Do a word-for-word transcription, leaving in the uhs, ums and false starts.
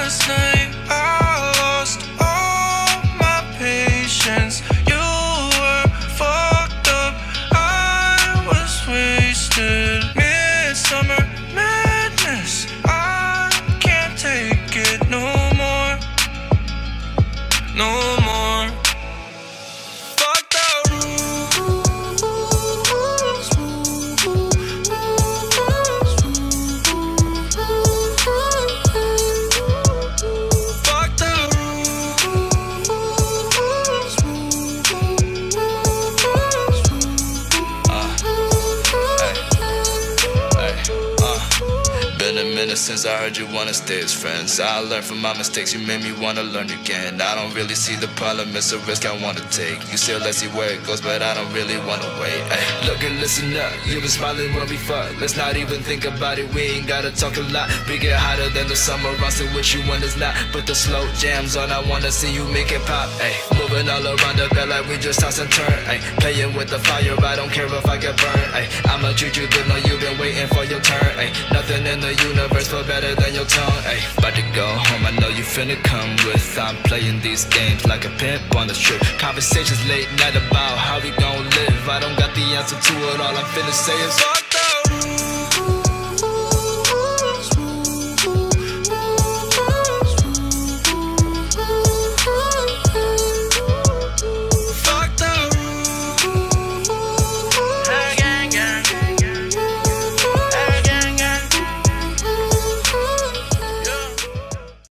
last night I lost all my patience. You were fucked up, I was wasted. Midsummer madness, I can't take it no more, no more. Fuck the rules, fuck the rules. Uh, hey, hey, uh. Been a minute since I heard you wanna stay as friends. I learned from my mistakes, you made me wanna learn again. I don't really see the problem, it's a risk I wanna take. You say let's see where it goes, but I don't really wanna wait. Ay, look and listen up, you been smiling when we fuck. Let's not even think about it, we ain't gotta talk a lot. We get hotter than the summer, I say what you want is not. Put the slow jams on, I wanna see you make it pop. Ay, moving all around the bed like we just toss and turn. Ay, playing with the fire, I don't care if I get burned. Ay, I'ma treat you good, know you've been waiting for your turn. Ay, nothing in the universe feel better than your tongue. Ay, about to go home, I know you finna come with. I'm playing these games like a pimp on the strip. Conversations late night about how we gon' live. I don't got the answer to it, all I'm finna say is fuck